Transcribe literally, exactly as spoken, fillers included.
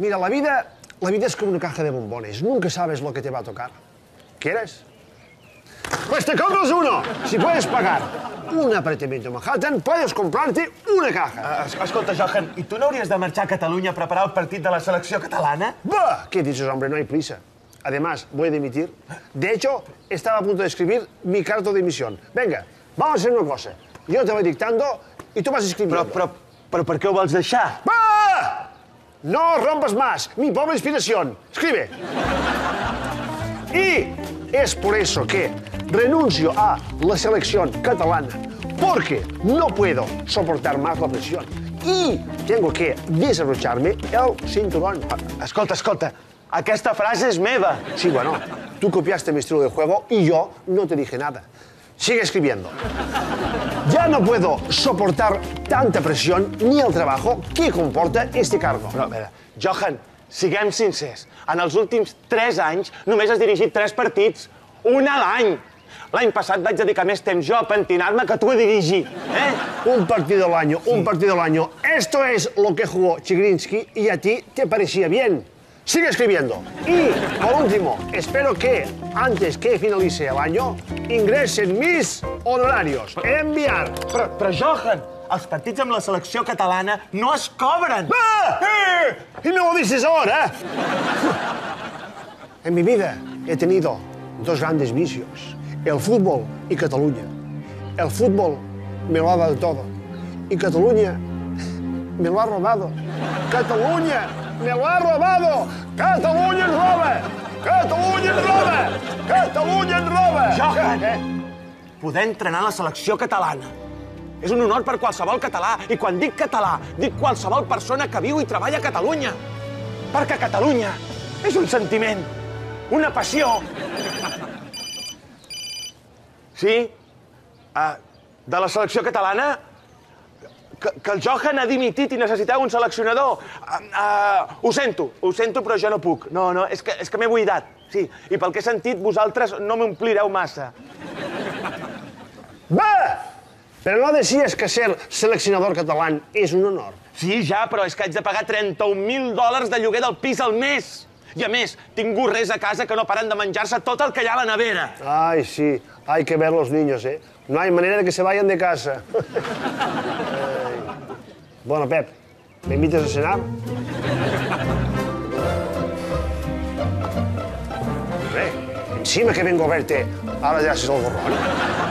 Mira, la vida, la vida es como una caja de bombones. Nunca sabes lo que te va a tocar. ¿Quieres? Pues te compras uno. Si puedes pagar un apartamento en Manhattan, puedes comprarte una caja. Uh, escolta, Johan, i tu no hauries de marxar a Catalunya a preparar el partit de la selecció catalana? Bah, ¿qué dices, hombre? No hay prisa. Además, voy a dimitir. De hecho, estaba a punto de escribir mi carta de dimisión. Venga, vamos a hacer una cosa. Yo te voy dictando y tú vas escribiendo. Però, però, però per què ho vols deixar? ¡Bah! No rompas más mi pobre inspiración. Escribe. Y es por eso que renuncio a la selección catalana, porque no puedo soportar más la presión y tengo que desabrocharme el cinturón. Escolta, escolta, aquesta frase és meva. Sí, bueno, tú copiaste mi estilo de juego y yo no te dije nada. Sigue escribiendo. Ya no puedo soportar tanta presión ni el trabajo que comporta este cargo. Però, a veure, Johan, siguem sincers. En els últims tres anys només has dirigit tres partits. Un a l'any. L'any passat vaig dedicar més temps jo a pentinar-me que tu a dirigir. Eh? Un partido al año, un partido al año. Esto es lo que jugó Chigrinsky y a ti te parecía bien. Sigue escribiendo. Y, por último, espero que, antes que finalice el año, ingresen mis honorarios. Enviar. Però, però Johan, els partits amb la selecció catalana no es cobren. ¡Ah! ¡Eh! Y me lo dices ahora. En mi vida he tenido dos grandes vicios. El fútbol y Cataluña. El fútbol me lo ha dado todo. Y Cataluña me lo ha robado. Cataluña me lo ha robado. Cataluña ens roba. Catalunya ens roba. Catalunya ens roba. Johan, eh? Poder entrenar la selecció catalana. És un honor per qualsevol català. I quan dic català, dic qualsevol persona que viu i treballa a Catalunya. Perquè Catalunya és un sentiment, una passió. Sí? Uh, de la selecció catalana? Que, que el Johan ha dimitit i necessiteu un seleccionador. Uh, uh, ho sento, ho sento, però jo no puc. No, no, és que, és que m'he buidat. Sí, i pel que he sentit, vosaltres no m'omplireu massa. Va! Però no decías que ser seleccionador catalán és un honor. Sí, ja, però és que haig de pagar trenta-un mil dòlars de lloguer del pis al mes. I a més, tinc gorrers a casa que no paren de menjar-se tot el que hi ha a la nevera. Ay, sí, hay que ver los niños, ¿eh? No hay manera de que se vayan de casa. Bueno, Pep, ¿me invitas a cenar? Hombre, encima que vengo a verte, ahora ya haces el gorrón.